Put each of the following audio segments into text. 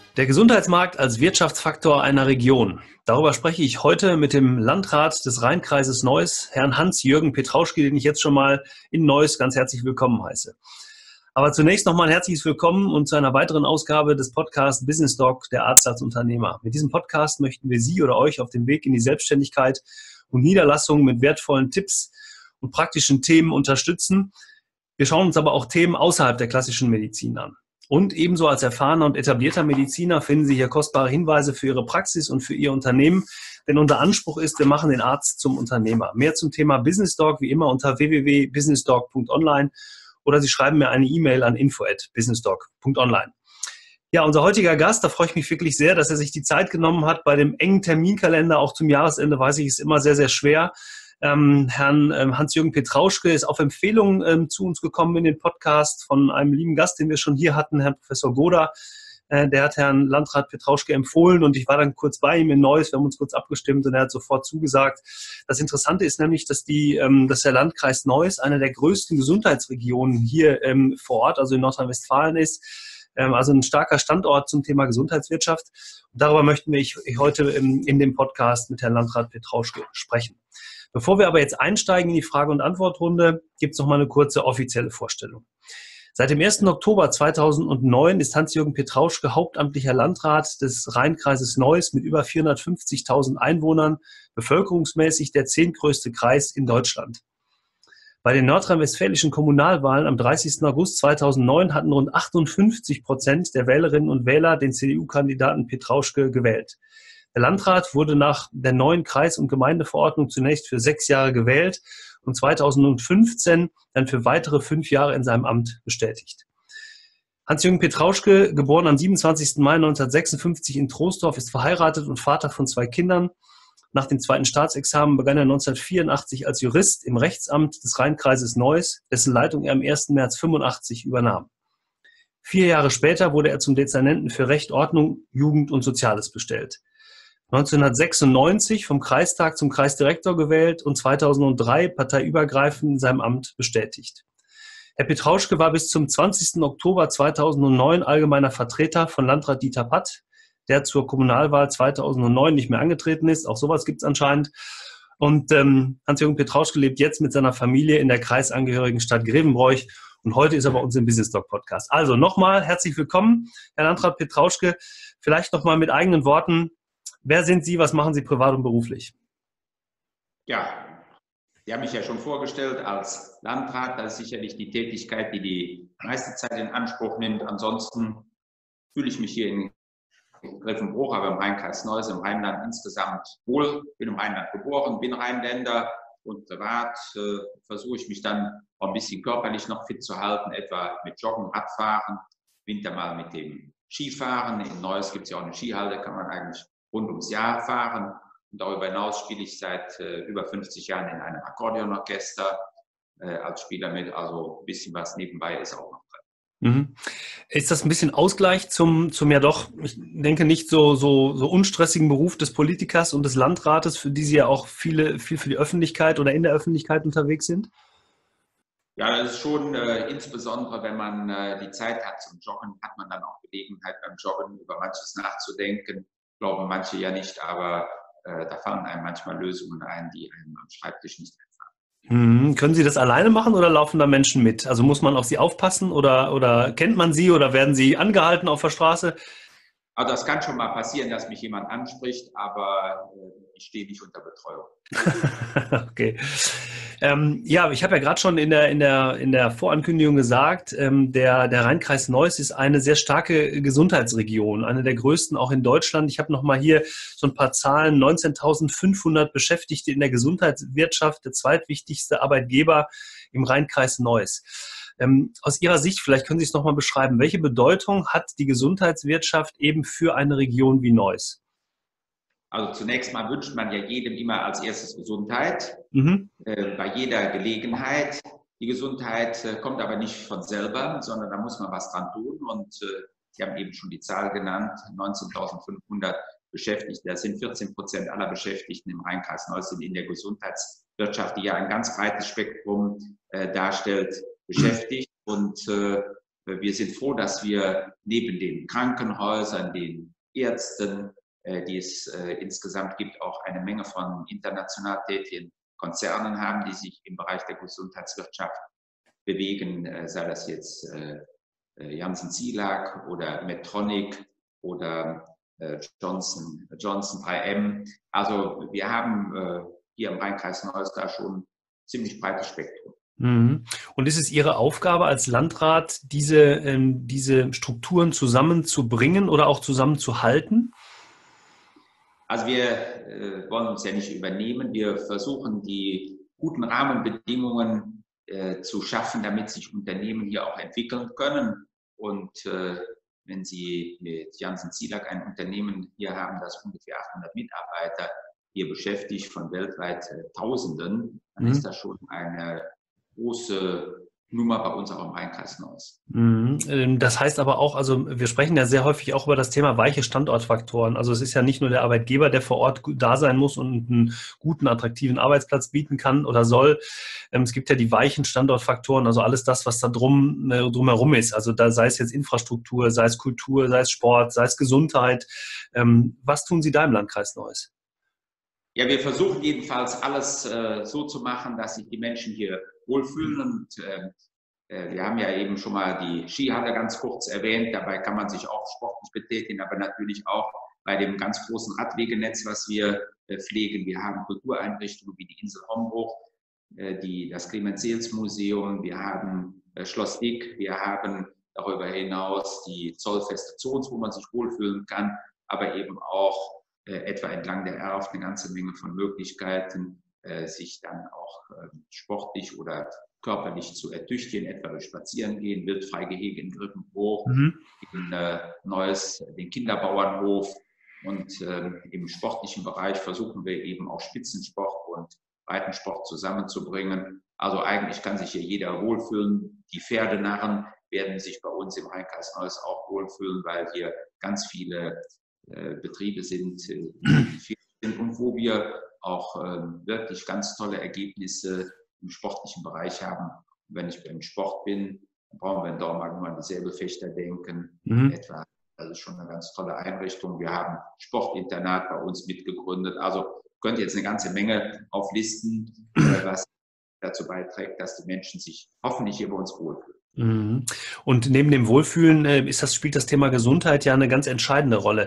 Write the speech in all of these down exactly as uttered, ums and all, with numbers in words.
Der Gesundheitsmarkt als Wirtschaftsfaktor einer Region. Darüber spreche ich heute mit dem Landrat des Rheinkreises Neuss, Herrn Hans-Jürgen Petrauschke, den ich jetzt schon mal in Neuss ganz herzlich willkommen heiße. Aber zunächst nochmal ein herzliches Willkommen und zu einer weiteren Ausgabe des Podcasts Business Doc, der Arzt als Unternehmer. Mit diesem Podcast möchten wir Sie oder euch auf dem Weg in die Selbstständigkeit und Niederlassung mit wertvollen Tipps und praktischen Themen unterstützen. Wir schauen uns aber auch Themen außerhalb der klassischen Medizin an. Und ebenso als erfahrener und etablierter Mediziner finden Sie hier kostbare Hinweise für Ihre Praxis und für Ihr Unternehmen. Denn unser Anspruch ist, wir machen den Arzt zum Unternehmer. Mehr zum Thema Business Doc wie immer unter w w w punkt businessdoc punkt online oder Sie schreiben mir eine E-Mail an info at businessdoc punkt online. Ja, unser heutiger Gast, da freue ich mich wirklich sehr, dass er sich die Zeit genommen hat. Bei dem engen Terminkalender, auch zum Jahresende, weiß ich, ist immer sehr, sehr schwer. Ähm, Herrn ähm, Hans-Jürgen Petrauschke ist auf Empfehlung ähm, zu uns gekommen in den Podcast von einem lieben Gast, den wir schon hier hatten, Herrn Professor Goda. Äh, der hat Herrn Landrat Petrauschke empfohlen und ich war dann kurz bei ihm in Neuss. Wir haben uns kurz abgestimmt und er hat sofort zugesagt. Das Interessante ist nämlich, dass, die, ähm, dass der Landkreis Neuss eine der größten Gesundheitsregionen hier ähm, vor Ort, also in Nordrhein-Westfalen ist. Ähm, also ein starker Standort zum Thema Gesundheitswirtschaft. Und darüber möchten wir ich, ich heute ähm, in dem Podcast mit Herrn Landrat Petrauschke sprechen. Bevor wir aber jetzt einsteigen in die Frage- und Antwortrunde, gibt es noch mal eine kurze offizielle Vorstellung. Seit dem ersten Oktober zweitausendneun ist Hans-Jürgen Petrauschke hauptamtlicher Landrat des Rheinkreises Neuss mit über vierhundertfünfzigtausend Einwohnern, bevölkerungsmäßig der zehntgrößte Kreis in Deutschland. Bei den nordrhein-westfälischen Kommunalwahlen am dreißigsten August zweitausendneun hatten rund achtundfünfzig Prozent der Wählerinnen und Wähler den C D U-Kandidaten Petrauschke gewählt. Der Landrat wurde nach der neuen Kreis- und Gemeindeverordnung zunächst für sechs Jahre gewählt und zweitausendfünfzehn dann für weitere fünf Jahre in seinem Amt bestätigt. Hans-Jürgen Petrauschke, geboren am siebenundzwanzigsten Mai neunzehnhundertsechsundfünfzig in Troisdorf, ist verheiratet und Vater von zwei Kindern. Nach dem zweiten Staatsexamen begann er neunzehnhundertvierundachtzig als Jurist im Rechtsamt des Rheinkreises Neuss, dessen Leitung er am ersten März fünfundachtzig übernahm. Vier Jahre später wurde er zum Dezernenten für Recht, Ordnung, Jugend und Soziales bestellt. neunzehnhundertsechsundneunzig vom Kreistag zum Kreisdirektor gewählt und zweitausenddrei parteiübergreifend in seinem Amt bestätigt. Herr Petrauschke war bis zum zwanzigsten Oktober zweitausendneun allgemeiner Vertreter von Landrat Dieter Patt, der zur Kommunalwahl zweitausendneun nicht mehr angetreten ist. Auch sowas gibt es anscheinend. Und ähm, Hans-Jürgen Petrauschke lebt jetzt mit seiner Familie in der kreisangehörigen Stadt Grevenbroich. Und heute ist er bei uns im Business Doc Podcast. Also nochmal herzlich willkommen, Herr Landrat Petrauschke. Vielleicht nochmal mit eigenen Worten. Wer sind Sie, was machen Sie privat und beruflich? Ja, Sie haben mich ja schon vorgestellt als Landrat. Das ist sicherlich die Tätigkeit, die die meiste Zeit in Anspruch nimmt. Ansonsten fühle ich mich hier in Grevenbroich, aber im Rheinkreis Neuss, im Rheinland insgesamt wohl. Bin im Rheinland geboren, bin Rheinländer und privat äh, versuche ich mich dann auch ein bisschen körperlich noch fit zu halten, etwa mit Joggen, Radfahren, Winter mal mit dem Skifahren. In Neuss gibt es ja auch eine Skihalle, kann man eigentlich rund ums Jahr fahren. Und darüber hinaus spiele ich seit äh, über fünfzig Jahren in einem Akkordeonorchester äh, als Spieler mit. Also ein bisschen was nebenbei ist auch noch drin. Mhm. Ist das ein bisschen Ausgleich zum, zum ja doch, ich denke, nicht so, so, so unstressigen Beruf des Politikers und des Landrates, für die Sie ja auch viele, viel für die Öffentlichkeit oder in der Öffentlichkeit unterwegs sind? Ja, das ist schon äh, insbesondere, wenn man äh, die Zeit hat zum Joggen, hat man dann auch Gelegenheit beim Joggen über manches nachzudenken. Glauben manche ja nicht, aber äh, da fallen einem manchmal Lösungen ein, die einem am Schreibtisch nicht einfallen. Hm, können Sie das alleine machen oder laufen da Menschen mit? Also muss man auf Sie aufpassen oder, oder kennt man Sie oder werden Sie angehalten auf der Straße? Also das kann schon mal passieren, dass mich jemand anspricht, aber äh, ich stehe nicht unter Betreuung. Okay. Ähm, ja, ich habe ja gerade schon in der, in der, in der Vorankündigung gesagt, ähm, der, der Rheinkreis Neuss ist eine sehr starke Gesundheitsregion, eine der größten auch in Deutschland. Ich habe noch mal hier so ein paar Zahlen, neunzehntausendfünfhundert Beschäftigte in der Gesundheitswirtschaft, der zweitwichtigste Arbeitgeber im Rheinkreis Neuss. Ähm, aus Ihrer Sicht, vielleicht können Sie es noch mal beschreiben, welche Bedeutung hat die Gesundheitswirtschaft eben für eine Region wie Neuss? Also zunächst mal wünscht man ja jedem immer als erstes Gesundheit, Mhm. äh, bei jeder Gelegenheit. Die Gesundheit äh, kommt aber nicht von selber, sondern da muss man was dran tun. Und äh, Sie haben eben schon die Zahl genannt, neunzehntausendfünfhundert Beschäftigte. Das sind vierzehn Prozent aller Beschäftigten im Rheinkreis Neuss sind in der Gesundheitswirtschaft, die ja ein ganz breites Spektrum äh, darstellt, beschäftigt. Und äh, Wir sind froh, dass wir neben den Krankenhäusern, den Ärzten, die es insgesamt gibt, auch eine Menge von international tätigen Konzernen haben, die sich im Bereich der Gesundheitswirtschaft bewegen, sei das jetzt Janssen Cilag oder Medtronic oder Johnson, Johnson drei M. Also wir haben hier im Rheinkreis Neuss da schon ein ziemlich breites Spektrum. Und ist es Ihre Aufgabe als Landrat, diese, ähm, diese Strukturen zusammenzubringen oder auch zusammenzuhalten? Also wir äh, wollen uns ja nicht übernehmen. Wir versuchen, die guten Rahmenbedingungen äh, zu schaffen, damit sich Unternehmen hier auch entwickeln können. Und äh, wenn Sie mit Janssen Cilag ein Unternehmen hier haben, das ungefähr achthundert Mitarbeiter hier beschäftigt, von weltweit äh, Tausenden, dann mhm. ist das schon eine große Nummer bei uns auch im Rheinkreis Neuss. Das heißt aber auch, also wir sprechen ja sehr häufig auch über das Thema weiche Standortfaktoren. Also es ist ja nicht nur der Arbeitgeber, der vor Ort da sein muss und einen guten, attraktiven Arbeitsplatz bieten kann oder soll. Es gibt ja die weichen Standortfaktoren, also alles das, was da drum, drumherum ist. Also da sei es jetzt Infrastruktur, sei es Kultur, sei es Sport, sei es Gesundheit. Was tun Sie da im Landkreis Neuss? Ja, wir versuchen jedenfalls alles äh, so zu machen, dass sich die Menschen hier wohlfühlen. Und äh, wir haben ja eben schon mal die Skihalle ganz kurz erwähnt. Dabei kann man sich auch sportlich betätigen, aber natürlich auch bei dem ganz großen Radwegenetz, was wir äh, pflegen. Wir haben Kultureinrichtungen wie die Insel Hombruch, äh, die, das Clemens-Seels-Museum, wir haben äh, Schloss Dick, wir haben darüber hinaus die Zollfeste Zons, wo man sich wohlfühlen kann, aber eben auch etwa entlang der Erft eine ganze Menge von Möglichkeiten, äh, sich dann auch äh, sportlich oder körperlich zu ertüchtigen, etwa durch Spazierengehen, Wildfreigehege in Grippenbruch, mhm. in äh, Neuss, den Kinderbauernhof. Und äh, im sportlichen Bereich versuchen wir eben auch Spitzensport und Breitensport zusammenzubringen. Also eigentlich kann sich hier jeder wohlfühlen. Die Pferdenarren werden sich bei uns im Rheinkreis Neuss auch wohlfühlen, weil hier ganz viele Betriebe sind, und wo wir auch wirklich ganz tolle Ergebnisse im sportlichen Bereich haben. Und wenn ich beim Sport bin, dann brauchen wir in Dormagen nur an die Säbelfechter denken. Mhm. Etwa, das ist schon eine ganz tolle Einrichtung. Wir haben Sportinternat bei uns mitgegründet. Also könnt ihr jetzt eine ganze Menge auflisten, was dazu beiträgt, dass die Menschen sich hoffentlich hier bei uns wohlfühlen. Und neben dem Wohlfühlen ist das, spielt das Thema Gesundheit ja eine ganz entscheidende Rolle.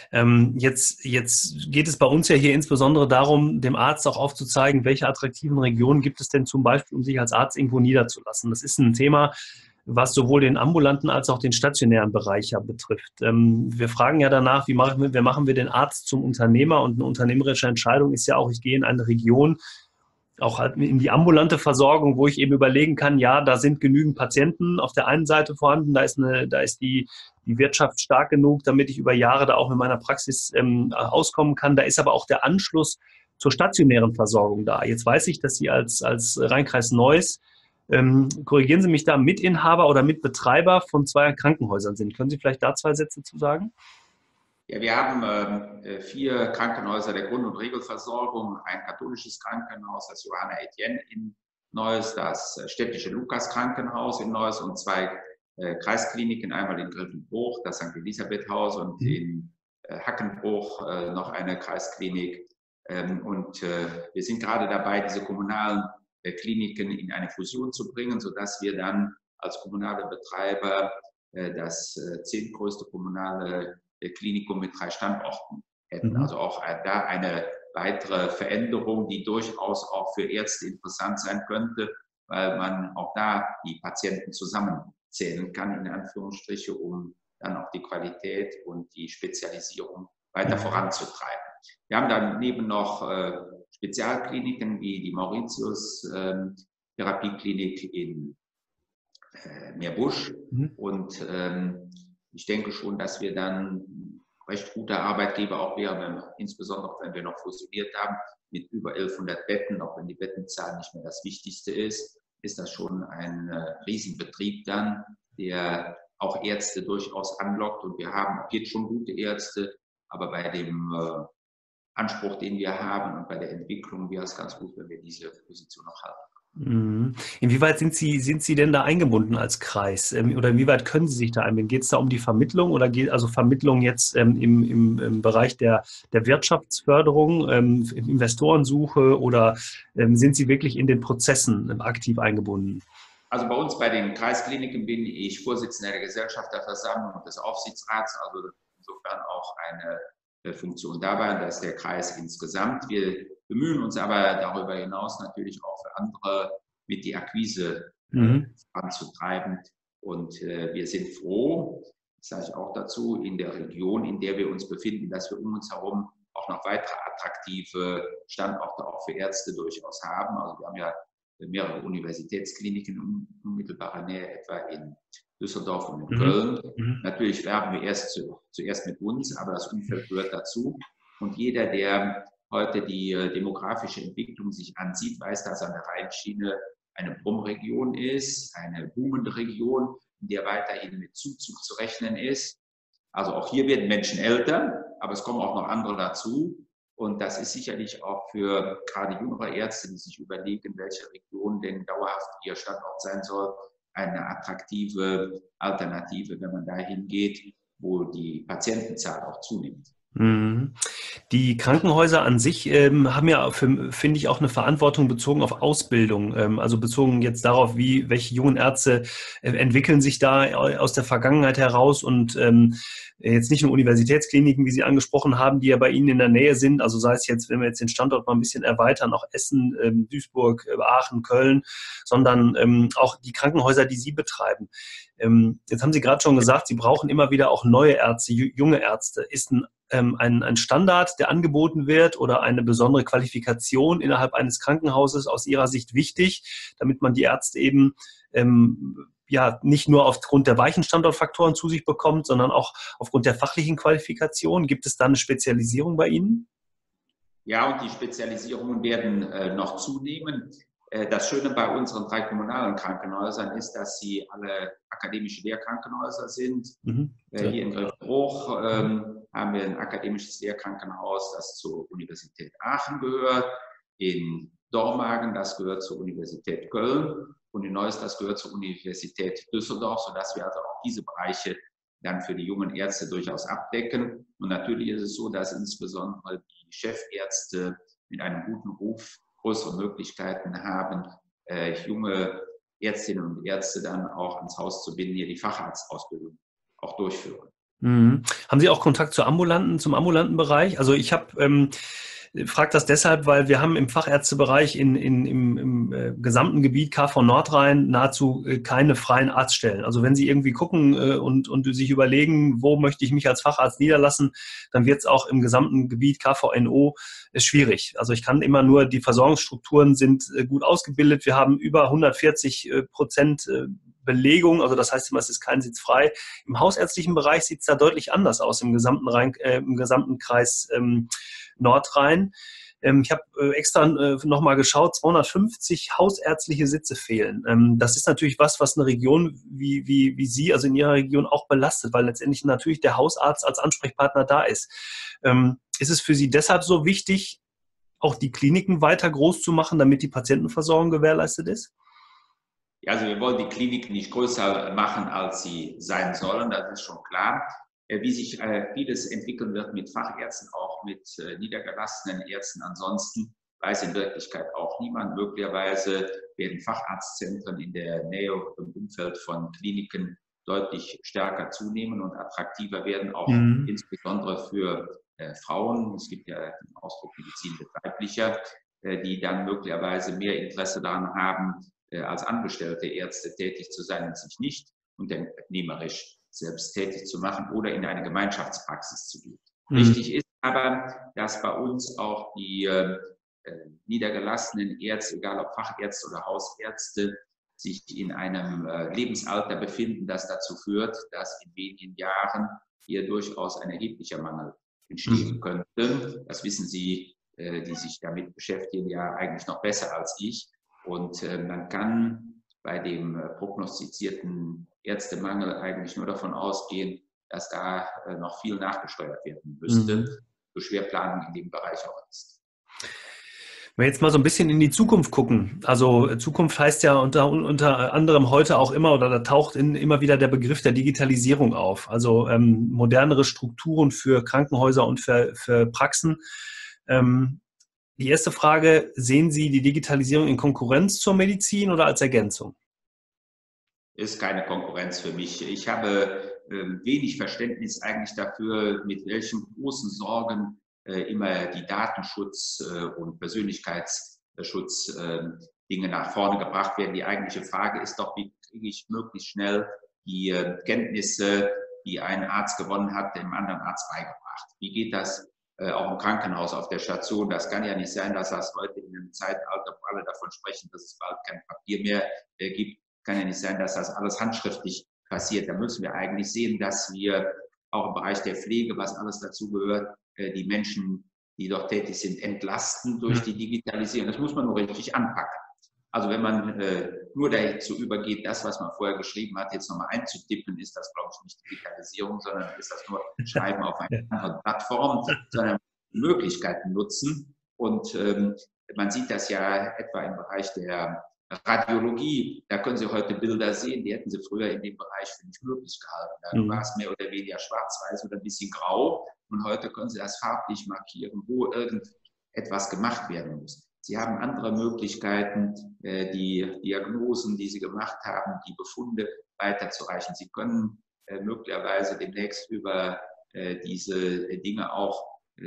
Jetzt, jetzt geht es bei uns ja hier insbesondere darum, dem Arzt auch aufzuzeigen, welche attraktiven Regionen gibt es denn zum Beispiel, um sich als Arzt irgendwo niederzulassen. Das ist ein Thema, was sowohl den ambulanten als auch den stationären Bereich ja betrifft. Wir fragen ja danach, wie machen wir, wie machen wir den Arzt zum Unternehmer? Und eine unternehmerische Entscheidung ist ja auch, ich gehe in eine Region, auch in die ambulante Versorgung, wo ich eben überlegen kann, ja, da sind genügend Patienten auf der einen Seite vorhanden, da ist, eine, da ist die, die Wirtschaft stark genug, damit ich über Jahre da auch mit meiner Praxis ähm, auskommen kann. Da ist aber auch der Anschluss zur stationären Versorgung da. Jetzt weiß ich, dass Sie als, als Rheinkreis Neuss, ähm, korrigieren Sie mich da, Mitinhaber oder Mitbetreiber von zwei Krankenhäusern sind. Können Sie vielleicht da zwei Sätze zu sagen? Ja, wir haben äh, vier Krankenhäuser der Grund- und Regelversorgung, ein katholisches Krankenhaus, das Johanna Etienne in Neuss, das städtische Lukas-Krankenhaus in Neuss und zwei äh, Kreiskliniken, einmal in Grippenbruch, das Sankt Elisabeth-Haus und mhm. in äh, Hackenbruch äh, noch eine Kreisklinik. Ähm, und äh, wir sind gerade dabei, diese kommunalen äh, Kliniken in eine Fusion zu bringen, sodass wir dann als kommunale Betreiber äh, das äh, zehntgrößte kommunale Klinikum mit drei Standorten hätten. Mhm. Also auch da eine weitere Veränderung, die durchaus auch für Ärzte interessant sein könnte, weil man auch da die Patienten zusammenzählen kann, in Anführungsstriche, um dann auch die Qualität und die Spezialisierung weiter mhm. voranzutreiben. Wir haben daneben noch äh, Spezialkliniken wie die Mauritius-Therapieklinik ähm, in äh, Meerbusch mhm. und ähm, ich denke schon, dass wir dann recht gute Arbeitgeber auch wären, wenn wir, insbesondere wenn wir noch fusioniert haben, mit über elfhundert Betten, auch wenn die Bettenzahl nicht mehr das Wichtigste ist, ist das schon ein äh, Riesenbetrieb dann, der auch Ärzte durchaus anlockt. Und wir haben auch jetzt schon gute Ärzte, aber bei dem äh, Anspruch, den wir haben und bei der Entwicklung wäre es ganz gut, wenn wir diese Position noch halten. Mhm. Inwieweit sind Sie, sind Sie denn da eingebunden als Kreis? Ähm, Oder inwieweit können Sie sich da einbinden? Geht es da um die Vermittlung oder geht also Vermittlung jetzt ähm, im, im, im Bereich der, der Wirtschaftsförderung, ähm, Investorensuche oder ähm, sind Sie wirklich in den Prozessen ähm, aktiv eingebunden? Also bei uns bei den Kreiskliniken bin ich Vorsitzender der Gesellschafterversammlung und des Aufsichtsrats, also insofern auch eine äh, Funktion dabei. Das ist der Kreis insgesamt. Wir bemühen uns aber darüber hinaus natürlich auch für andere mit die Akquise äh, Mhm. anzutreiben. Und äh, wir sind froh, das sage ich auch dazu, in der Region, in der wir uns befinden, dass wir um uns herum auch noch weitere attraktive Standorte auch für Ärzte durchaus haben. Also wir haben ja mehrere Universitätskliniken in unmittelbarer Nähe, etwa in Düsseldorf und in Mhm. Köln. Mhm. Natürlich werben wir erst zu, zuerst mit uns, aber das Umfeld gehört dazu. Und jeder, der heute die demografische Entwicklung sich ansieht, weiß, dass an der Rheinschiene eine Brummregion ist, eine boomende Region, in der weiterhin mit Zuzug zu rechnen ist. Also auch hier werden Menschen älter, aber es kommen auch noch andere dazu. Und das ist sicherlich auch für gerade jüngere Ärzte, die sich überlegen, welche Region denn dauerhaft ihr Standort sein soll, eine attraktive Alternative, wenn man dahin geht, wo die Patientenzahl auch zunimmt. Mhm. Die Krankenhäuser an sich ähm, haben ja, für- finde ich, auch eine Verantwortung bezogen auf Ausbildung. Ähm, also bezogen jetzt darauf, wie welche jungen Ärzte äh, entwickeln sich da aus der Vergangenheit heraus und ähm, jetzt nicht nur Universitätskliniken, wie Sie angesprochen haben, die ja bei Ihnen in der Nähe sind. Also sei es jetzt, wenn wir jetzt den Standort mal ein bisschen erweitern, auch Essen, ähm, Duisburg, äh, Aachen, Köln, sondern ähm, auch die Krankenhäuser, die Sie betreiben. Ähm, jetzt haben Sie gerade schon gesagt, Sie brauchen immer wieder auch neue Ärzte, ju- junge Ärzte. Ist ein ähm, ein, ein Standard, der angeboten wird oder eine besondere Qualifikation innerhalb eines Krankenhauses aus Ihrer Sicht wichtig, damit man die Ärzte eben ähm, ja nicht nur aufgrund der weichen Standortfaktoren zu sich bekommt, sondern auch aufgrund der fachlichen Qualifikation? Gibt es da eine Spezialisierung bei Ihnen? Ja, und die Spezialisierungen werden äh, noch zunehmen. Äh, das Schöne bei unseren drei kommunalen Krankenhäusern ist, dass sie alle akademische Lehrkrankenhäuser sind. Mhm. Äh, Ja. hier in Grevenbruch ähm, haben wir ein akademisches Lehrkrankenhaus, das zur Universität Aachen gehört. In Dormagen, das gehört zur Universität Köln. Und in Neuss, das gehört zur Universität Düsseldorf, sodass wir also auch diese Bereiche dann für die jungen Ärzte durchaus abdecken. Und natürlich ist es so, dass insbesondere die Chefärzte mit einem guten Ruf größere Möglichkeiten haben, äh, junge Ärztinnen und Ärzte dann auch ans Haus zu binden, die die Facharztausbildung auch durchführen. Mhm. Haben Sie auch Kontakt zur ambulanten, zum ambulanten Bereich? Also ich habe ähm, frage das deshalb, weil wir haben im Fachärztebereich in, in, im, im äh, gesamten Gebiet K V Nordrhein nahezu äh, keine freien Arztstellen. Also wenn Sie irgendwie gucken äh, und, und sich überlegen, wo möchte ich mich als Facharzt niederlassen, dann wird es auch im gesamten Gebiet K V N O äh, schwierig. Also ich kann immer nur, die Versorgungsstrukturen sind äh, gut ausgebildet. Wir haben über hundertvierzig äh, Prozent äh, Belegung, also das heißt immer, es ist kein Sitz frei. Im hausärztlichen Bereich sieht es da deutlich anders aus, im gesamten, Rhein, äh, im gesamten Kreis ähm, Nordrhein. Ähm, ich habe äh, extra äh, nochmal geschaut, zweihundertfünfzig hausärztliche Sitze fehlen. Ähm, das ist natürlich was, was eine Region wie, wie, wie Sie, also in Ihrer Region auch belastet, weil letztendlich natürlich der Hausarzt als Ansprechpartner da ist. Ähm, ist es für Sie deshalb so wichtig, auch die Kliniken weiter groß zu machen, damit die Patientenversorgung gewährleistet ist? Ja, also wir wollen die Kliniken nicht größer machen, als sie sein sollen, das ist schon klar. Wie sich vieles entwickeln wird mit Fachärzten, auch mit niedergelassenen Ärzten ansonsten, weiß in Wirklichkeit auch niemand. Möglicherweise werden Facharztzentren in der Nähe und im Umfeld von Kliniken deutlich stärker zunehmen und attraktiver werden, auch Mhm. insbesondere für Frauen. Es gibt ja den Ausdruck Medizin betreiblicher, die dann möglicherweise mehr Interesse daran haben, als angestellte Ärzte tätig zu sein und sich nicht unternehmerisch selbst tätig zu machen oder in eine Gemeinschaftspraxis zu gehen. Mhm. Richtig ist aber, dass bei uns auch die äh, niedergelassenen Ärzte, egal ob Fachärzte oder Hausärzte, sich in einem äh, Lebensalter befinden, das dazu führt, dass in wenigen Jahren hier durchaus ein erheblicher Mangel entstehen Mhm. könnte. Das wissen Sie, äh, die sich damit beschäftigen, ja eigentlich noch besser als ich. Und äh, man kann bei dem äh, prognostizierten Ärztemangel eigentlich nur davon ausgehen, dass da äh, noch viel nachgesteuert werden müsste, Mhm. so schwer Planung in dem Bereich auch ist. Wenn wir jetzt mal so ein bisschen in die Zukunft gucken, also Zukunft heißt ja unter, unter anderem heute auch immer, oder da taucht in, immer wieder der Begriff der Digitalisierung auf, also ähm, modernere Strukturen für Krankenhäuser und für, für Praxen. Ähm, die erste Frage, sehen Sie die Digitalisierung in Konkurrenz zur Medizin oder als Ergänzung? Ist keine Konkurrenz für mich. Ich habe äh, wenig Verständnis eigentlich dafür, mit welchen großen Sorgen äh, immer die Datenschutz äh, und Persönlichkeitsschutz äh, Dinge nach vorne gebracht werden. Die eigentliche Frage ist doch, wie kriege ich möglichst schnell die äh, Kenntnisse, die ein Arzt gewonnen hat, dem anderen Arzt beigebracht. Wie geht das äh, auch im Krankenhaus, auf der Station? Das kann ja nicht sein, dass das heute in einem Zeitalter, wo alle davon sprechen, dass es bald kein Papier mehr äh, gibt, kann ja nicht sein, dass das alles handschriftlich passiert. Da müssen wir eigentlich sehen, dass wir auch im Bereich der Pflege, was alles dazu gehört, die Menschen, die dort tätig sind, entlasten durch die Digitalisierung. Das muss man nur richtig anpacken. Also wenn man äh, nur dazu übergeht, das, was man vorher geschrieben hat, jetzt nochmal einzutippen, ist das, glaube ich, nicht Digitalisierung, sondern ist das nur Schreiben auf einer anderen Plattform, sondern Möglichkeiten nutzen. Und ähm, man sieht das ja etwa im Bereich der Radiologie, da können Sie heute Bilder sehen, die hätten Sie früher in dem Bereich für nicht möglich gehalten. Da mhm. war es mehr oder weniger schwarz-weiß oder ein bisschen grau und heute können Sie das farblich markieren, wo irgendetwas gemacht werden muss. Sie haben andere Möglichkeiten, die Diagnosen, die Sie gemacht haben, die Befunde weiterzureichen. Sie können möglicherweise demnächst über diese Dinge auch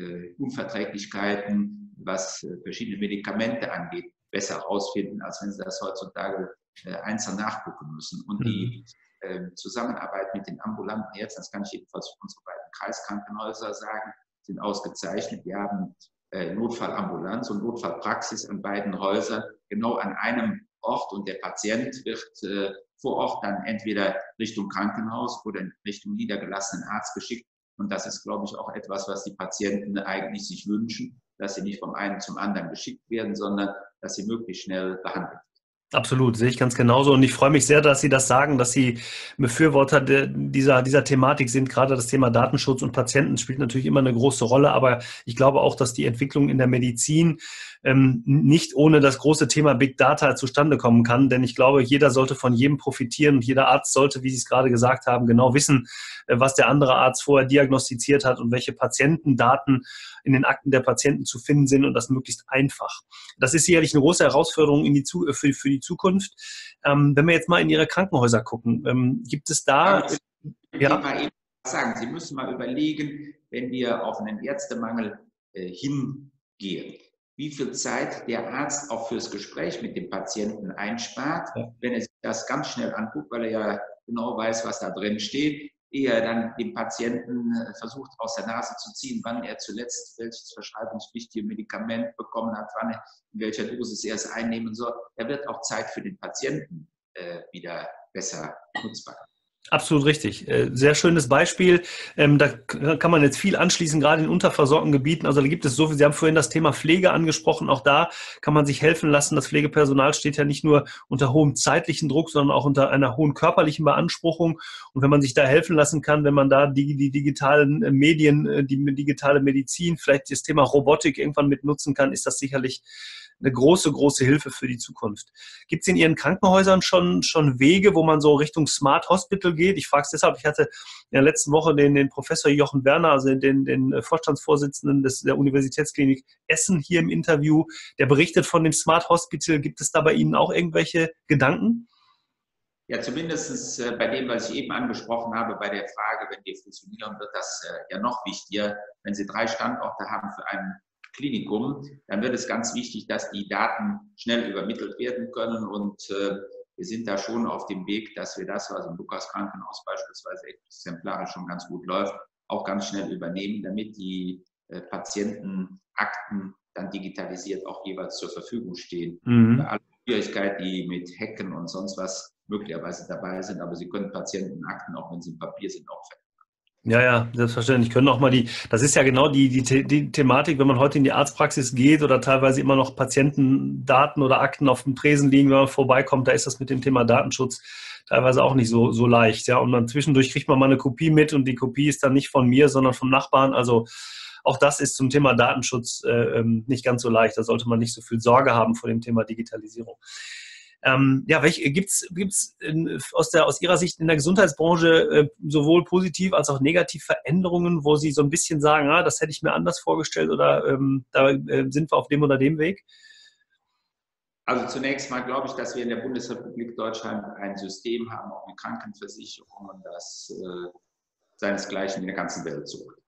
Unverträglichkeiten, was verschiedene Medikamente angeht, besser herausfinden, als wenn Sie das heutzutage äh, einzeln nachgucken müssen. Und die äh, Zusammenarbeit mit den ambulanten Ärzten, das kann ich jedenfalls für unsere beiden Kreiskrankenhäuser sagen, sind ausgezeichnet. Wir haben äh, Notfallambulanz und Notfallpraxis an beiden Häusern genau an einem Ort und der Patient wird äh, vor Ort dann entweder Richtung Krankenhaus oder in Richtung niedergelassenen Arzt geschickt. Und das ist, glaube ich, auch etwas, was die Patienten eigentlich sich wünschen, dass sie nicht vom einen zum anderen geschickt werden, sondern dass sie möglichst schnell behandelt werden. Absolut, sehe ich ganz genauso. Und ich freue mich sehr, dass Sie das sagen, dass Sie Befürworter dieser, dieser Thematik sind. Gerade das Thema Datenschutz und Patienten spielt natürlich immer eine große Rolle. Aber ich glaube auch, dass die Entwicklung in der Medizin ähm, nicht ohne das große Thema Big Data zustande kommen kann. Denn ich glaube, jeder sollte von jedem profitieren und jeder Arzt sollte, wie Sie es gerade gesagt haben, genau wissen, was der andere Arzt vorher diagnostiziert hat und welche Patientendaten in den Akten der Patienten zu finden sind und das möglichst einfach. Das ist sicherlich eine große Herausforderung in die, für, für die Zukunft. Ähm, wenn wir jetzt mal in Ihre Krankenhäuser gucken, ähm, gibt es da... Ich ja? mal eben sagen, Sie müssen mal überlegen, wenn wir auf einen Ärztemangel äh, hingehen, wie viel Zeit der Arzt auch fürs Gespräch mit dem Patienten einspart, ja. wenn er sich das ganz schnell anguckt, weil er ja genau weiß, was da drin steht, ehe er dann dem Patienten versucht aus der Nase zu ziehen, wann er zuletzt welches verschreibungspflichtige Medikament bekommen hat, wann er, in welcher Dosis er es einnehmen soll. Da wird auch Zeit für den Patienten äh, wieder besser nutzbar. Absolut richtig. Sehr schönes Beispiel. Da kann man jetzt viel anschließen, gerade in unterversorgten Gebieten. Also da gibt es so viel. Sie haben vorhin das Thema Pflege angesprochen. Auch da kann man sich helfen lassen. Das Pflegepersonal steht ja nicht nur unter hohem zeitlichen Druck, sondern auch unter einer hohen körperlichen Beanspruchung. Und wenn man sich da helfen lassen kann, wenn man da die, die digitalen Medien, die digitale Medizin, vielleicht das Thema Robotik irgendwann mit nutzen kann, ist das sicherlich eine große, große Hilfe für die Zukunft. Gibt es in Ihren Krankenhäusern schon, schon Wege, wo man so Richtung Smart Hospital geht? Ich frage es deshalb, ich hatte in der letzten Woche den, den Professor Jochen Werner, also den, den Vorstandsvorsitzenden des, der Universitätsklinik Essen hier im Interview, der berichtet von dem Smart Hospital. Gibt es da bei Ihnen auch irgendwelche Gedanken? Ja, zumindest bei dem, was ich eben angesprochen habe, bei der Frage, wenn wir fusionieren, wird das ja noch wichtiger. Wenn Sie drei Standorte haben für einen Klinikum, dann wird es ganz wichtig, dass die Daten schnell übermittelt werden können und äh, wir sind da schon auf dem Weg, dass wir das, was im Lukas Krankenhaus beispielsweise exemplarisch schon ganz gut läuft, auch ganz schnell übernehmen, damit die äh, Patientenakten dann digitalisiert auch jeweils zur Verfügung stehen. Mhm. Bei aller Schwierigkeit, die mit Hacken und sonst was möglicherweise dabei sind, aber Sie können Patientenakten, auch wenn sie im Papier sind, auch verändern. Ja, ja, selbstverständlich. Können auch mal die, das ist ja genau die, die, die Thematik, wenn man heute in die Arztpraxis geht oder teilweise immer noch Patientendaten oder Akten auf dem Tresen liegen, wenn man vorbeikommt, da ist das mit dem Thema Datenschutz teilweise auch nicht so, so leicht. Ja, und dann zwischendurch kriegt man mal eine Kopie mit und die Kopie ist dann nicht von mir, sondern vom Nachbarn. Also auch das ist zum Thema Datenschutz äh, nicht ganz so leicht. Da sollte man nicht so viel Sorge haben vor dem Thema Digitalisierung. Ähm, ja, gibt es gibt's aus, der, aus Ihrer Sicht in der Gesundheitsbranche äh, sowohl positiv als auch negativ Veränderungen, wo Sie so ein bisschen sagen, ah, das hätte ich mir anders vorgestellt oder ähm, da äh, sind wir auf dem oder dem Weg? Also zunächst mal glaube ich, dass wir in der Bundesrepublik Deutschland ein System haben, auch eine Krankenversicherung, das äh, seinesgleichen in der ganzen Welt sucht.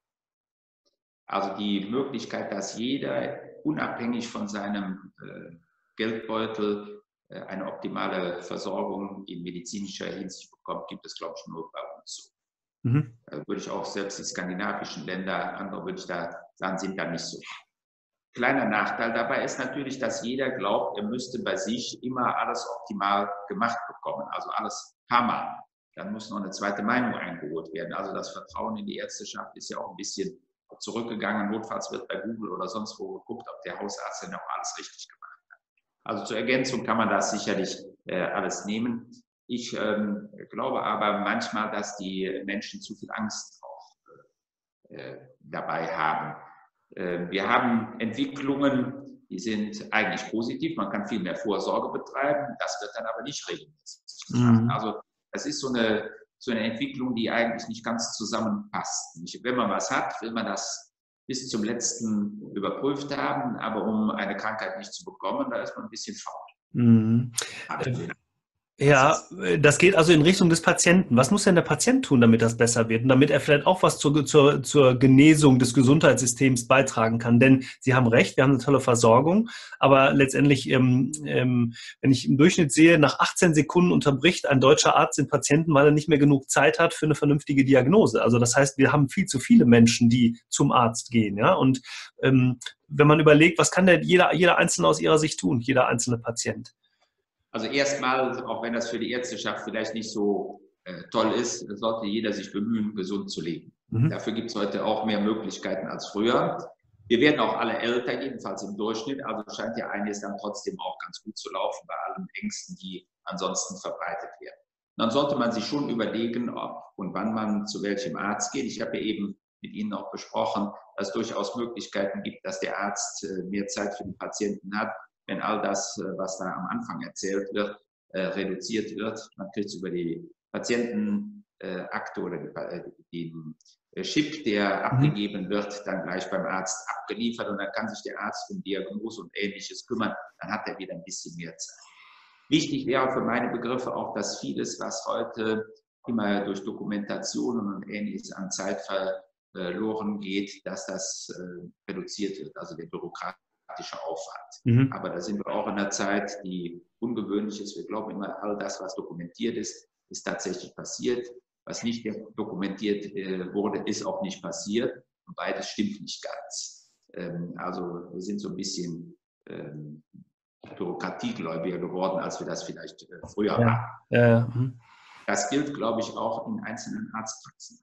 Also die Möglichkeit, dass jeder unabhängig von seinem äh, Geldbeutel äh, eine optimale Versorgung in medizinischer Hinsicht bekommt, gibt es, glaube ich, nur bei uns so. Mhm. Da würde ich auch selbst die skandinavischen Länder, andere würde ich da sagen, sind da nicht so. Kleiner Nachteil dabei ist natürlich, dass jeder glaubt, er müsste bei sich immer alles optimal gemacht bekommen, also alles hammer. Dann muss noch eine zweite Meinung eingeholt werden. Also das Vertrauen in die Ärzteschaft ist ja auch ein bisschen zurückgegangen. Notfalls wird bei Google oder sonst wo geguckt, ob der Hausarzt denn auch alles richtig gemacht hat. Also zur Ergänzung kann man das sicherlich äh, alles nehmen. Ich ähm, glaube aber manchmal, dass die Menschen zu viel Angst auch äh, dabei haben. Äh, wir haben Entwicklungen, die sind eigentlich positiv. Man kann viel mehr Vorsorge betreiben. Das wird dann aber nicht regelmäßig gemacht. Mhm. Also das ist so eine, so eine Entwicklung, die eigentlich nicht ganz zusammenpasst. Wenn man was hat, will man das bis zum letzten überprüft haben, aber um eine Krankheit nicht zu bekommen, da ist man ein bisschen faul. Mhm. Ja, das geht also in Richtung des Patienten. Was muss denn der Patient tun, damit das besser wird und damit er vielleicht auch was zur, zur, zur Genesung des Gesundheitssystems beitragen kann? Denn Sie haben recht, wir haben eine tolle Versorgung, aber letztendlich, ähm, ähm, wenn ich im Durchschnitt sehe, nach achtzehn Sekunden unterbricht ein deutscher Arzt den Patienten, weil er nicht mehr genug Zeit hat für eine vernünftige Diagnose. Also das heißt, wir haben viel zu viele Menschen, die zum Arzt gehen. Ja? Und ähm, wenn man überlegt, was kann denn jeder, jeder Einzelne aus Ihrer Sicht tun, jeder einzelne Patient? Also erstmal, auch wenn das für die Ärzteschaft vielleicht nicht so äh, toll ist, sollte jeder sich bemühen, gesund zu leben. Mhm. Dafür gibt es heute auch mehr Möglichkeiten als früher. Wir werden auch alle älter, jedenfalls im Durchschnitt. Also scheint ja einiges dann trotzdem auch ganz gut zu laufen bei allen Ängsten, die ansonsten verbreitet werden. Dann sollte man sich schon überlegen, ob und wann man zu welchem Arzt geht. Ich habe ja eben mit Ihnen auch besprochen, dass es durchaus Möglichkeiten gibt, dass der Arzt äh, mehr Zeit für den Patienten hat, wenn all das, was da am Anfang erzählt wird, äh, reduziert wird. Man kriegt es über die Patientenakte äh, oder die, den Chip, der abgegeben wird, dann gleich beim Arzt abgeliefert und dann kann sich der Arzt um Diagnose und Ähnliches kümmern. Dann hat er wieder ein bisschen mehr Zeit. Wichtig wäre für meine Begriffe auch, dass vieles, was heute immer durch Dokumentationen und Ähnliches an Zeit verloren geht, dass das äh, reduziert wird, also der Bürokrat Aufwand. Mhm. Aber da sind wir auch in einer Zeit, die ungewöhnlich ist. Wir glauben immer, all das, was dokumentiert ist, ist tatsächlich passiert. Was nicht dokumentiert äh, wurde, ist auch nicht passiert. Und beides stimmt nicht ganz. Ähm, also wir sind so ein bisschen ähm, bürokratiegläubiger geworden, als wir das vielleicht äh, früher ja. waren. Ja. Mhm. Das gilt, glaube ich, auch in einzelnen Arztpraxen.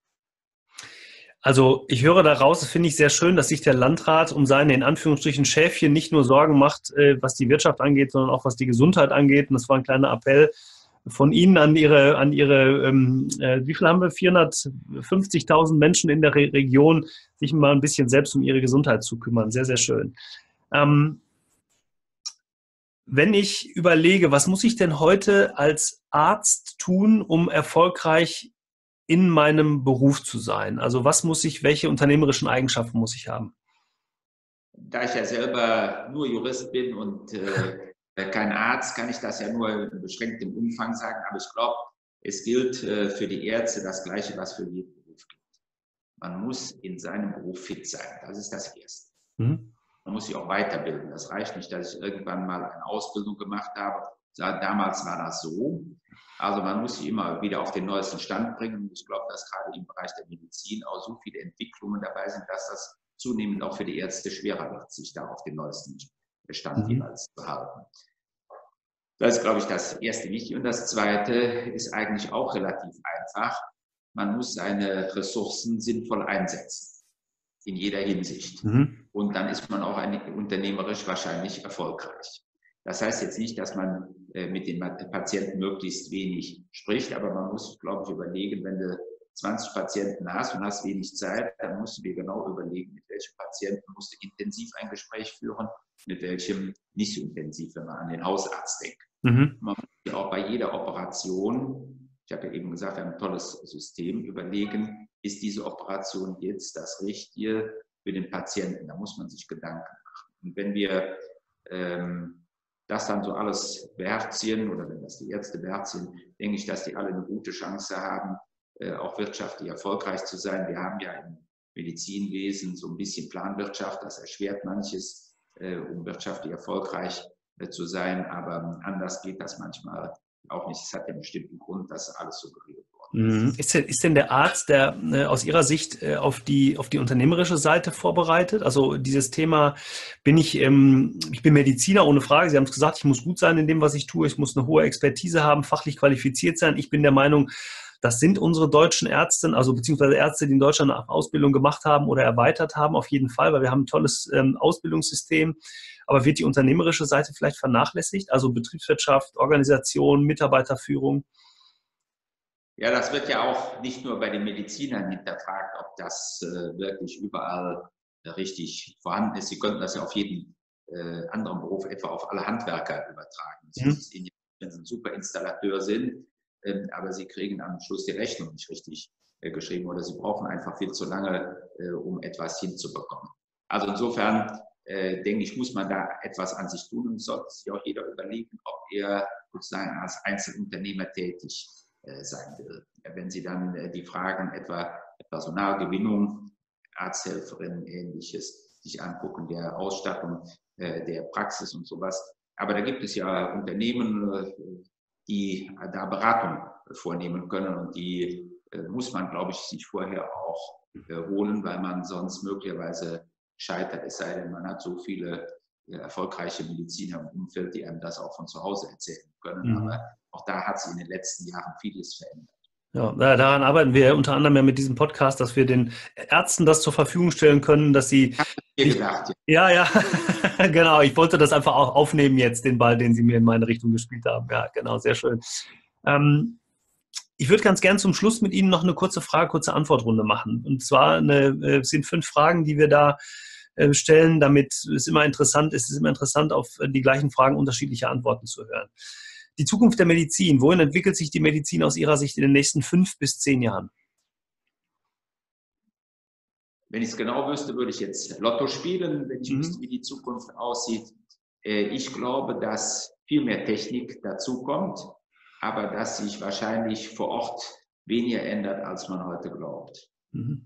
Also ich höre daraus, das finde ich sehr schön, dass sich der Landrat um seine in Anführungsstrichen Schäfchen nicht nur Sorgen macht, was die Wirtschaft angeht, sondern auch was die Gesundheit angeht. Und das war ein kleiner Appell von Ihnen an Ihre, an Ihre ähm, äh, wie viel haben wir? vierhundertfünfzigtausend Menschen in der Re Region, sich mal ein bisschen selbst um ihre Gesundheit zu kümmern. Sehr, sehr schön. Ähm, wenn ich überlege, was muss ich denn heute als Arzt tun, um erfolgreich in meinem Beruf zu sein? Also was muss ich, welche unternehmerischen Eigenschaften muss ich haben? Da ich ja selber nur Jurist bin und äh, kein Arzt, kann ich das ja nur in beschränktem Umfang sagen. Aber ich glaube, es gilt äh, für die Ärzte das Gleiche, was für jeden Beruf gilt. Man muss in seinem Beruf fit sein. Das ist das Erste. Mhm. Man muss sich auch weiterbilden. Das reicht nicht, dass ich irgendwann mal eine Ausbildung gemacht habe. Damals war das so. Also man muss sich immer wieder auf den neuesten Stand bringen. Und ich glaube, dass gerade im Bereich der Medizin auch so viele Entwicklungen dabei sind, dass das zunehmend auch für die Ärzte schwerer wird, sich da auf den neuesten Stand mhm. jeweils zu halten. Das ist, glaube ich, das erste Wichtige. Und das zweite ist eigentlich auch relativ einfach. Man muss seine Ressourcen sinnvoll einsetzen. In jeder Hinsicht. Mhm. Und dann ist man auch ein, unternehmerisch wahrscheinlich erfolgreich. Das heißt jetzt nicht, dass man äh, mit den Patienten möglichst wenig spricht, aber man muss, glaube ich, überlegen, wenn du zwanzig Patienten hast und hast wenig Zeit, dann musst du dir genau überlegen, mit welchem Patienten musst du intensiv ein Gespräch führen, mit welchem nicht so intensiv, wenn man an den Hausarzt denkt. Mhm. Man muss ja auch bei jeder Operation, ich habe ja eben gesagt, wir haben ein tolles System, überlegen, ist diese Operation jetzt das Richtige für den Patienten? Da muss man sich Gedanken machen. Und wenn wir ähm, das dann so alles beherzigen, oder wenn das die Ärzte beherzigen, denke ich, dass die alle eine gute Chance haben, äh, auch wirtschaftlich erfolgreich zu sein. Wir haben ja im Medizinwesen so ein bisschen Planwirtschaft, das erschwert manches, äh, um wirtschaftlich erfolgreich äh, zu sein, aber anders geht das manchmal auch nicht. Es hat ja einen bestimmten Grund, dass alles so geregelt worden ist. Ist denn, ist denn der Arzt, der äh, aus Ihrer Sicht äh, auf die, auf die unternehmerische Seite vorbereitet? Also dieses Thema, bin ich, ähm, ich bin Mediziner ohne Frage. Sie haben es gesagt, ich muss gut sein in dem, was ich tue. Ich muss eine hohe Expertise haben, fachlich qualifiziert sein. Ich bin der Meinung, das sind unsere deutschen Ärzte, also beziehungsweise Ärzte, die in Deutschland eine Ausbildung gemacht haben oder erweitert haben, auf jeden Fall, weil wir haben ein tolles ähm, Ausbildungssystem. Aber wird die unternehmerische Seite vielleicht vernachlässigt? Also Betriebswirtschaft, Organisation, Mitarbeiterführung? Ja, das wird ja auch nicht nur bei den Medizinern hinterfragt, ob das äh, wirklich überall äh, richtig vorhanden ist. Sie könnten das ja auf jeden äh, anderen Beruf, etwa auf alle Handwerker übertragen. Mhm. Das ist, wenn Sie ein super Installateur sind, äh, aber Sie kriegen am Schluss die Rechnung nicht richtig äh, geschrieben oder Sie brauchen einfach viel zu lange, äh, um etwas hinzubekommen. Also insofern äh, denke ich, muss man da etwas an sich tun und sollte sich auch jeder überlegen, ob er sozusagen als Einzelunternehmer tätig sein will. Wenn Sie dann die Fragen etwa Personalgewinnung, Arzthelferin, ähnliches sich angucken, der Ausstattung der Praxis und sowas. Aber da gibt es ja Unternehmen, die da Beratung vornehmen können und die muss man, glaube ich, sich vorher auch holen, weil man sonst möglicherweise scheitert. Es sei denn, man hat so viele erfolgreiche Mediziner im Umfeld, die einem das auch von zu Hause erzählen können. Mhm. Aber auch da hat sich in den letzten Jahren vieles verändert. Ja, daran arbeiten wir unter anderem ja mit diesem Podcast, dass wir den Ärzten das zur Verfügung stellen können, dass sie... Ich nicht, gedacht, ja, ja, ja. Genau. Ich wollte das einfach auch aufnehmen jetzt, den Ball, den Sie mir in meine Richtung gespielt haben. Ja, genau, sehr schön. Ähm, ich würde ganz gern zum Schluss mit Ihnen noch eine kurze Frage, kurze Antwortrunde machen. Und zwar eine, es sind fünf Fragen, die wir da stellen, damit es immer interessant ist, es ist immer interessant, auf die gleichen Fragen unterschiedliche Antworten zu hören. Die Zukunft der Medizin. Wohin entwickelt sich die Medizin aus Ihrer Sicht in den nächsten fünf bis zehn Jahren? Wenn ich es genau wüsste, würde ich jetzt Lotto spielen, wenn ich mhm. wüsste, wie die Zukunft aussieht. Ich glaube, dass viel mehr Technik dazukommt, aber dass sich wahrscheinlich vor Ort weniger ändert, als man heute glaubt. Mhm.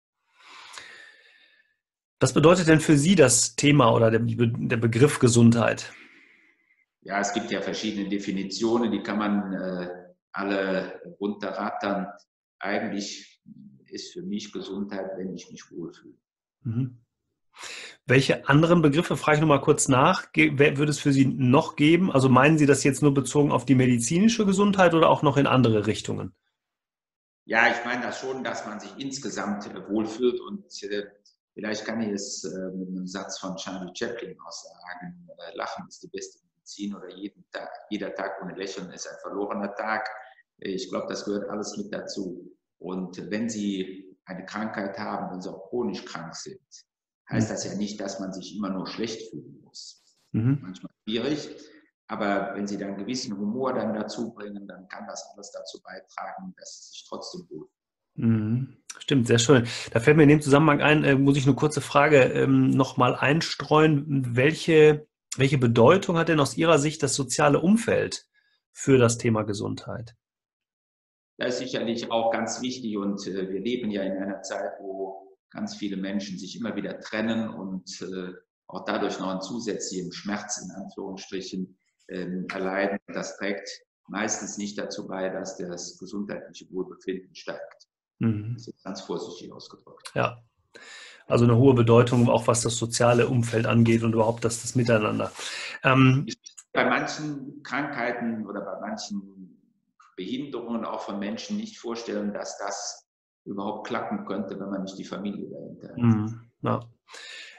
Was bedeutet denn für Sie das Thema oder der, der Begriff Gesundheit? Ja, es gibt ja verschiedene Definitionen, die kann man äh, alle runterrattern. Eigentlich ist für mich Gesundheit, wenn ich mich wohlfühle. Mhm. Welche anderen Begriffe, frage ich nochmal kurz nach, würde es für Sie noch geben? Also meinen Sie das jetzt nur bezogen auf die medizinische Gesundheit oder auch noch in andere Richtungen? Ja, ich meine das schon, dass man sich insgesamt äh, wohlfühlt und äh, vielleicht kann ich es äh, mit einem Satz von Charlie Chaplin auch sagen, äh, Lachen ist die beste Medizin oder jeden Tag, jeder Tag ohne Lächeln ist ein verlorener Tag. Ich glaube, das gehört alles mit dazu. Und wenn Sie eine Krankheit haben, wenn Sie auch chronisch krank sind, heißt mhm. das ja nicht, dass man sich immer nur schlecht fühlen muss. Mhm. Manchmal schwierig. Aber wenn Sie dann einen gewissen Humor dann dazu bringen, dann kann das alles dazu beitragen, dass Sie sich trotzdem wohlfühlen. Mhm. Stimmt, sehr schön. Da fällt mir in dem Zusammenhang ein, äh, muss ich eine kurze Frage ähm, nochmal einstreuen. Welche, welche Bedeutung hat denn aus Ihrer Sicht das soziale Umfeld für das Thema Gesundheit? Das ist sicherlich auch ganz wichtig und äh, wir leben ja in einer Zeit, wo ganz viele Menschen sich immer wieder trennen und äh, auch dadurch noch einen zusätzlichen Schmerz in Anführungsstrichen äh, erleiden. Das trägt meistens nicht dazu bei, dass das gesundheitliche Wohlbefinden steigt. Mhm. Das ist ganz vorsichtig ausgedrückt. Ja, also eine hohe Bedeutung, auch was das soziale Umfeld angeht und überhaupt das, das Miteinander. Ähm, bei manchen Krankheiten oder bei manchen Behinderungen auch von Menschen nicht vorstellen, dass das überhaupt klappen könnte, wenn man nicht die Familie dahinter hat. Mhm. Ja.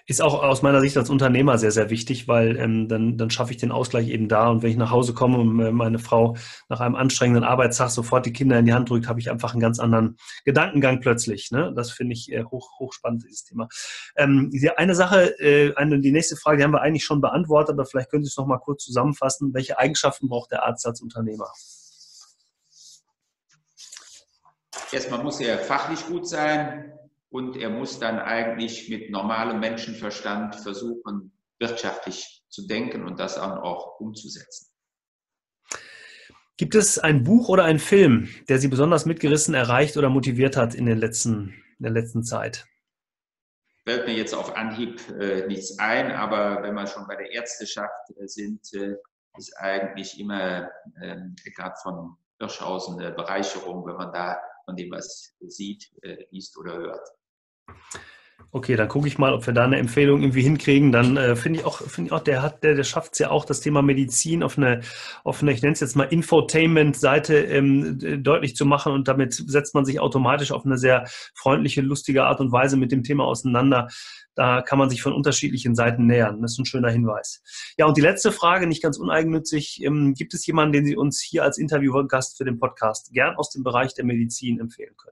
Ist auch aus meiner Sicht als Unternehmer sehr, sehr wichtig, weil ähm, dann, dann schaffe ich den Ausgleich eben da. Und wenn ich nach Hause komme und äh, meine Frau nach einem anstrengenden Arbeitstag sofort die Kinder in die Hand drückt, habe ich einfach einen ganz anderen Gedankengang plötzlich. Ne? Das finde ich äh, hoch, hochspannend, dieses Thema. Ähm, die, eine Sache, äh, eine, die nächste Frage, die haben wir eigentlich schon beantwortet, aber vielleicht können Sie es noch mal kurz zusammenfassen. Welche Eigenschaften braucht der Arzt als Unternehmer? Erstmal muss er fachlich gut sein. Und er muss dann eigentlich mit normalem Menschenverstand versuchen, wirtschaftlich zu denken und das dann auch umzusetzen. Gibt es ein Buch oder einen Film, der Sie besonders mitgerissen, erreicht oder motiviert hat in, den letzten, in der letzten Zeit? Fällt mir jetzt auf Anhieb äh, nichts ein, aber wenn wir schon bei der Ärzteschaft äh, sind, äh, ist eigentlich immer äh, Eckhard von Hirschhausen eine Bereicherung, wenn man da von dem was sieht, äh, liest oder hört. Okay, dann gucke ich mal, ob wir da eine Empfehlung irgendwie hinkriegen. Dann äh, finde ich auch, finde ich auch, der hat, der, der schafft es ja auch, das Thema Medizin auf eine, auf eine, ich nenne es jetzt mal Infotainment-Seite ähm, deutlich zu machen und damit setzt man sich automatisch auf eine sehr freundliche, lustige Art und Weise mit dem Thema auseinander. Da kann man sich von unterschiedlichen Seiten nähern. Das ist ein schöner Hinweis. Ja, und die letzte Frage, nicht ganz uneigennützig. Ähm, gibt es jemanden, den Sie uns hier als Interviewgast für den Podcast gern aus dem Bereich der Medizin empfehlen können?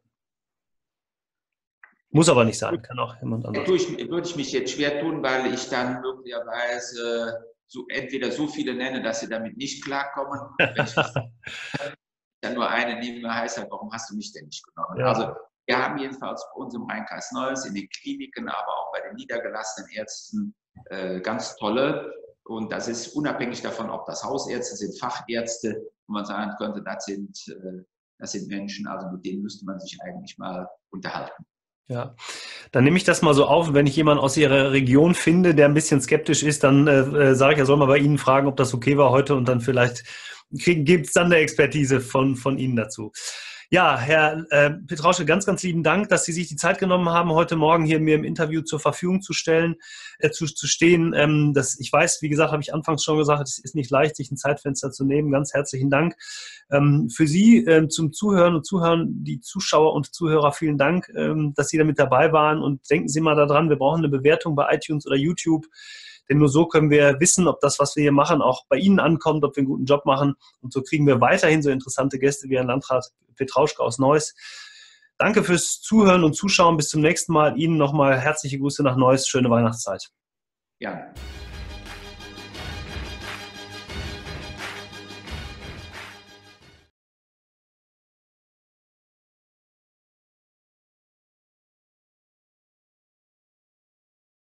Muss aber nicht sein, kann auch jemand anderes. Würde ich mich jetzt schwer tun, weil ich dann möglicherweise so, entweder so viele nenne, dass sie damit nicht klarkommen. Wenn ich dann nur eine nehme, heißt halt, warum hast du mich denn nicht genommen? Ja. Also wir haben jedenfalls bei uns im Rheinkreis Neuss, in den Kliniken, aber auch bei den niedergelassenen Ärzten äh, ganz tolle. Und das ist unabhängig davon, ob das Hausärzte sind, Fachärzte, wo man sagen könnte, das sind, äh, das sind Menschen, also mit denen müsste man sich eigentlich mal unterhalten. Ja, dann nehme ich das mal so auf. Wenn ich jemanden aus Ihrer Region finde, der ein bisschen skeptisch ist, dann äh, sage ich, er soll mal bei Ihnen fragen, ob das okay war heute und dann vielleicht gibt es dann eine Expertise von, von Ihnen dazu. Ja, Herr äh, Petrauschke, ganz, ganz lieben Dank, dass Sie sich die Zeit genommen haben, heute Morgen hier mir im Interview zur Verfügung zu stellen, äh, zu, zu stehen. Ähm, das, ich weiß, wie gesagt, habe ich anfangs schon gesagt, es ist nicht leicht, sich ein Zeitfenster zu nehmen. Ganz herzlichen Dank. Ähm, für Sie äh, zum Zuhören und Zuhören, die Zuschauer und Zuhörer, vielen Dank, ähm, dass Sie da mit dabei waren. Und denken Sie mal daran, wir brauchen eine Bewertung bei iTunes oder YouTube. Denn nur so können wir wissen, ob das, was wir hier machen, auch bei Ihnen ankommt, ob wir einen guten Job machen. Und so kriegen wir weiterhin so interessante Gäste wie Herrn Landrat Petrauschke aus Neuss. Danke fürs Zuhören und Zuschauen. Bis zum nächsten Mal. Ihnen nochmal herzliche Grüße nach Neuss. Schöne Weihnachtszeit. Ja.